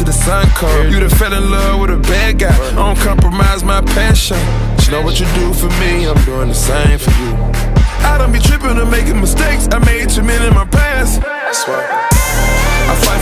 till the sun comes. You done fell in love with a bad guy, I don't compromise my passion. You know what you do for me, I'm doing the same for you. I don't be tripping or making mistakes, I made too many in my past. That's why I fight